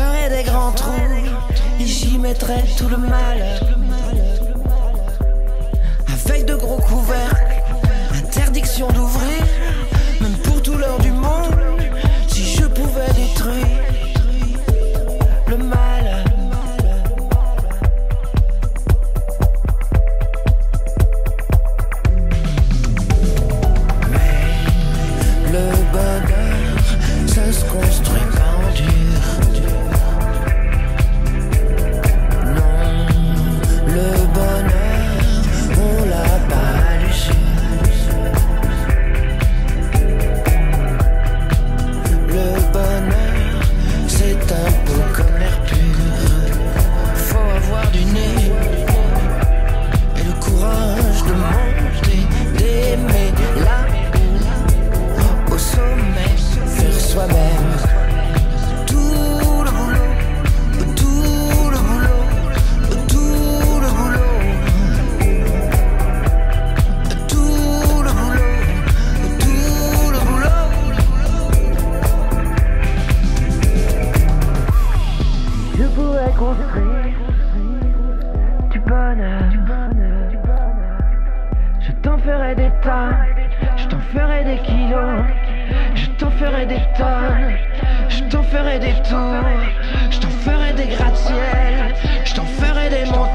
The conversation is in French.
ferai des grands trous et j'y mettrai tout le mal. Avec de gros couvercles, interdiction d'ouvrir, même pour tout l'heure du monde. Si je pouvais détruire le mal. Mais le bonheur, ça se construit pas en dur. Non, le bonheur, on l'a pas à l'usure. Le bonheur, c'est un peu comme l'air pur. Faut avoir du nez et le courage de monter, d'aimer là-haut, au sommet, faire soi-même. Tout le boulot, tout le boulot, tout le boulot, tout le boulot, tout le boulot. Je pourrais construire du bonheur. Je t'en ferai des tas, je t'en ferai des kilos, je t'en ferai des tonnes, je t'en ferai des tours, je t'en ferai des gratte-ciel, je t'en ferai des montagnes.